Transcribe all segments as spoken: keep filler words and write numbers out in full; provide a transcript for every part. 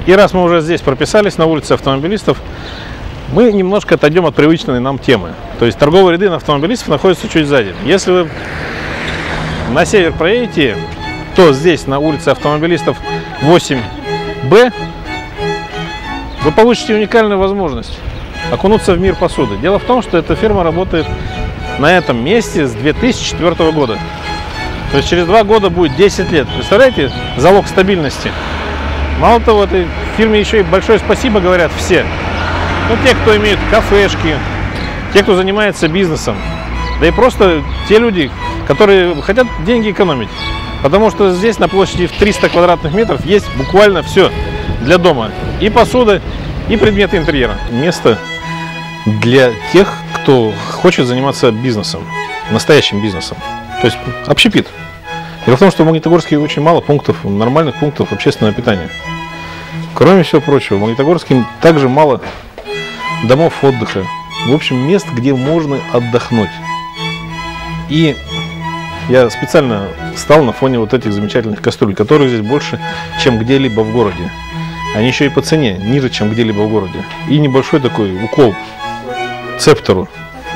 И раз мы уже здесь прописались, на улице автомобилистов, мы немножко отойдем от привычной нам темы. То есть торговые ряды на автомобилистов находятся чуть сзади. Если вы на север проедете, то здесь, на улице автомобилистов восемь Б, вы получите уникальную возможность окунуться в мир посуды. Дело в том, что эта фирма работает на этом месте с две тысячи четвёртого года. То есть через два года будет десять лет. Представляете, залог стабильности. Мало того, этой фирме еще и большое спасибо говорят все. Ну, те, кто имеют кафешки, те, кто занимается бизнесом, да и просто те люди, которые хотят деньги экономить. Потому что здесь на площади в триста квадратных метров есть буквально все для дома. И посуда, и предметы интерьера. Место для тех, кто хочет заниматься бизнесом, настоящим бизнесом. То есть общепит. Дело в том, что в Магнитогорске очень мало пунктов, нормальных пунктов общественного питания. Кроме всего прочего, в Магнитогорске также мало домов отдыха. В общем, мест, где можно отдохнуть. И я специально стал на фоне вот этих замечательных кастрюль, которых здесь больше, чем где-либо в городе. Они еще и по цене ниже, чем где-либо в городе. И небольшой такой укол цептору.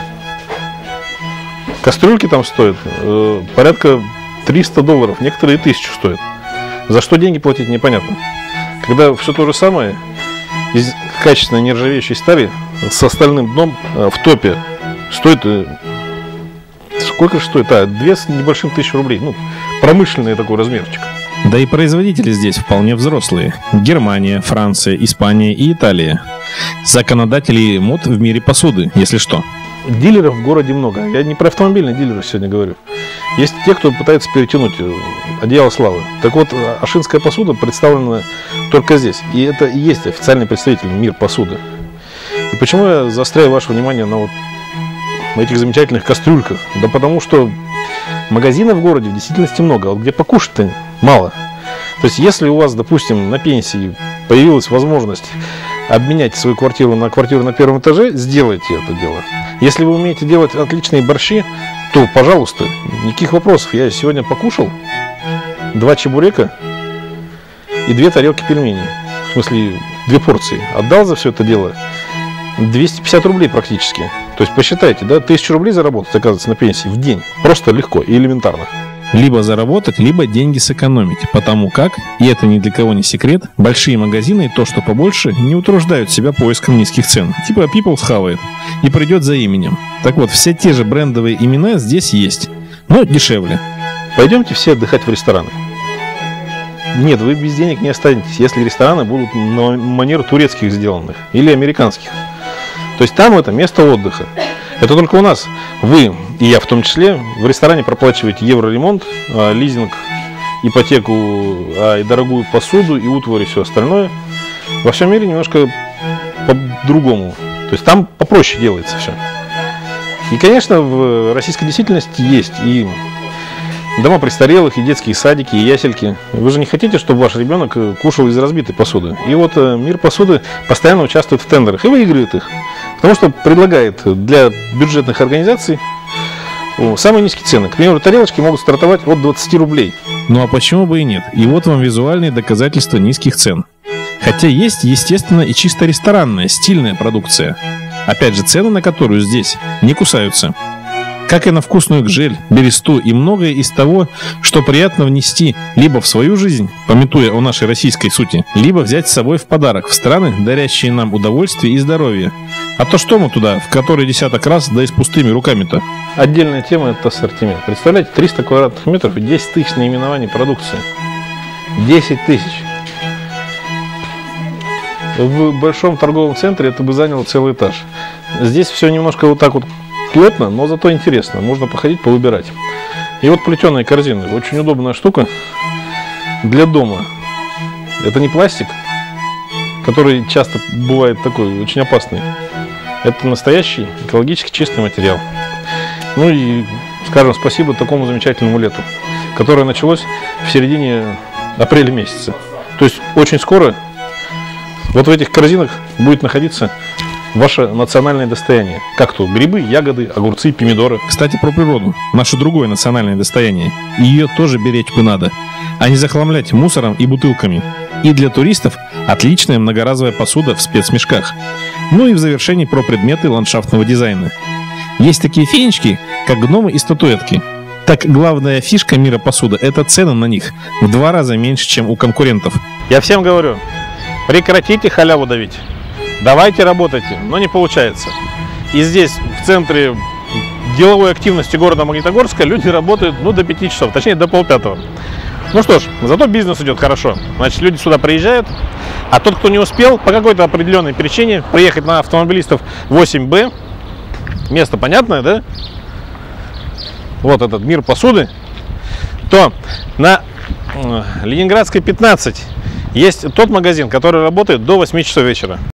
Кастрюльки там стоят э, порядка триста долларов, некоторые тысячу стоят. За что деньги платить, непонятно. Когда все то же самое из качественной нержавеющей стали с остальным дном э, в топе стоит, э, сколько же стоит? А, две с небольшим тысяч рублей. Ну, промышленный такой размерчик. Да и производители здесь вполне взрослые. Германия, Франция, Испания и Италия. Законодатели мод в мире посуды, если что. Дилеров в городе много. Я не про автомобильные дилеры сегодня говорю. Есть те, кто пытается перетянуть одеяло славы. Так вот, ашинская посуда представлена только здесь. И это и есть официальный представитель мира посуды. И почему я заостряю ваше внимание на вот этих замечательных кастрюльках? Да потому что магазинов в городе в действительности много, а вот где покушать-то мало. То есть, если у вас, допустим, на пенсии появилась возможность обменять свою квартиру на квартиру на первом этаже, сделайте это дело. Если вы умеете делать отличные борщи, то, пожалуйста, никаких вопросов. Я сегодня покушал два чебурека и две тарелки пельменей. В смысле, две порции. Отдал за все это дело двести пятьдесят рублей практически. То есть, посчитайте, да, тысячу рублей заработать, оказывается, на пенсии в день. Просто легко и элементарно. Либо заработать, либо деньги сэкономить. Потому как, и это ни для кого не секрет, большие магазины, и то, что побольше, не утруждают себя поиском низких цен. Типа People схавает и придет за именем. Так вот, все те же брендовые имена здесь есть, но дешевле. Пойдемте все отдыхать в рестораны. Нет, вы без денег не останетесь, если рестораны будут на манер турецких сделанных или американских. То есть там это место отдыха. Это только у нас. Вы, и я в том числе, в ресторане проплачиваете евроремонт, лизинг, ипотеку, и дорогую посуду, и утварь, и все остальное. Во всем мире немножко по-другому. То есть там попроще делается все. И, конечно, в российской действительности есть и дома престарелых, и детские садики, и ясельки. Вы же не хотите, чтобы ваш ребенок кушал из разбитой посуды. И вот мир посуды постоянно участвует в тендерах и выигрывает их. Потому что предлагает для бюджетных организаций самые низкие цены. К примеру, тарелочки могут стартовать от двадцати рублей. Ну а почему бы и нет? И вот вам визуальные доказательства низких цен. Хотя есть, естественно, и чисто ресторанная, стильная продукция. Опять же, цены на которую здесь не кусаются. Как и на вкусную гжель, бересту и многое из того, что приятно внести либо в свою жизнь, памятуя о нашей российской сути, либо взять с собой в подарок в страны, дарящие нам удовольствие и здоровье. А то что мы туда, в который десяток раз, да и с пустыми руками-то? Отдельная тема – это ассортимент. Представляете, триста квадратных метров и десять тысяч наименований продукции. десять тысяч. В большом торговом центре это бы заняло целый этаж. Здесь все немножко вот так вот плотно, но зато интересно. Можно походить, повыбирать. И вот плетеные корзины. Очень удобная штука для дома. Это не пластик, который часто бывает такой очень опасный. Это настоящий экологически чистый материал. Ну и скажем спасибо такому замечательному лету, которое началось в середине апреля месяца. То есть очень скоро вот в этих корзинах будет находиться ваше национальное достояние. Как то грибы, ягоды, огурцы, помидоры. Кстати, про природу. Наше другое национальное достояние. Ее тоже беречь бы надо, а не захламлять мусором и бутылками. И для туристов отличная многоразовая посуда в спецмешках. Ну и в завершении про предметы ландшафтного дизайна. Есть такие фенечки, как гномы и статуэтки. Так главная фишка мира посуды – это цены на них в два раза меньше, чем у конкурентов. Я всем говорю, прекратите халяву давить. Давайте работайте, но не получается. И здесь, в центре деловой активности города Магнитогорска, люди работают ну, до пяти часов, точнее до полпятого. Ну что ж, зато бизнес идет хорошо. Значит, люди сюда приезжают, а тот, кто не успел по какой-то определенной причине приехать на автомобилистов восемь бэ, место понятное, да? Вот этот мир посуды, то на Ленинградской пятнадцать есть тот магазин, который работает до восьми часов вечера.